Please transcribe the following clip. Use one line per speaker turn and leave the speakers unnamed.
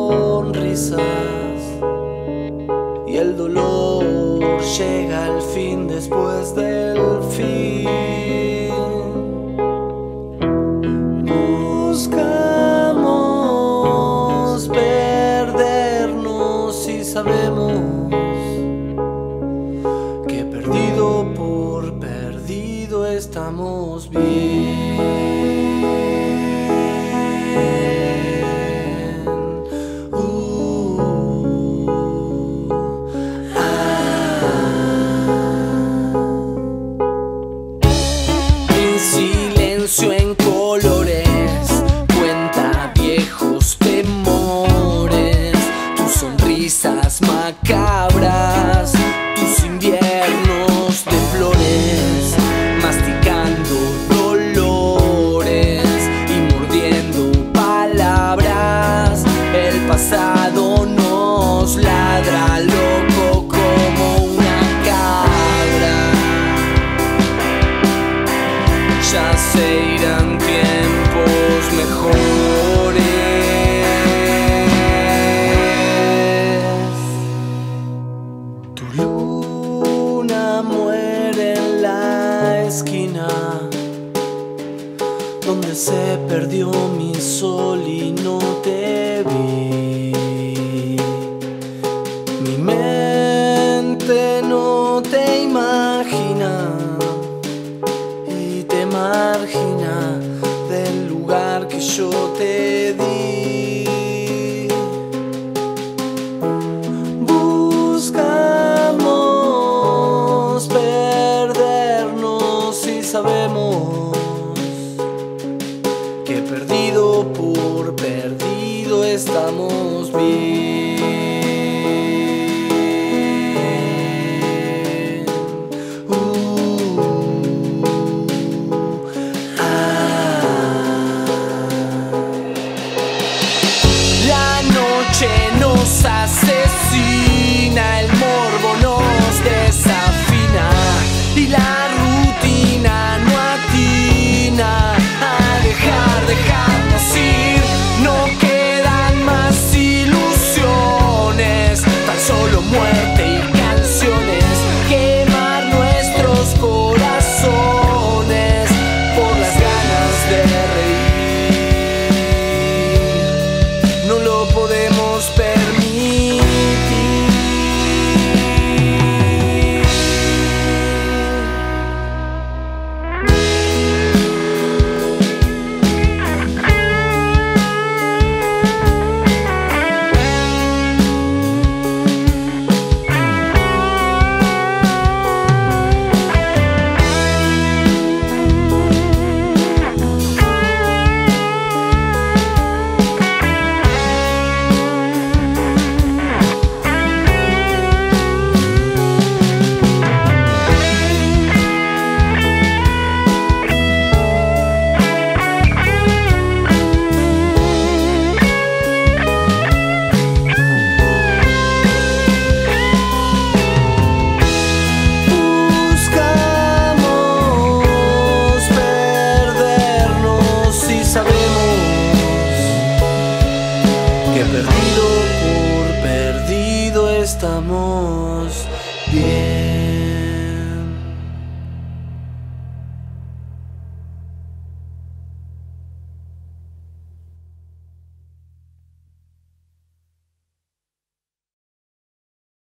sonrisas y el dolor llega al fin después del fin. Buscamos perdernos y sabemos que perdido por perdido estamos bien. Silencio en colores cuenta viejos temores, tus sonrisas macabras, tus inviernos de flores, masticando dolores y mordiendo palabras. El pasado nos ladra loco como una cabra. Ya se irán tiempos mejores. Tu luna muere en la esquina donde se perdió mi sol y no te vi. Mi mente no te imagina, margina del lugar que yo te di. Buscamos perdernos y sabemos que perdido por perdido estamos bien.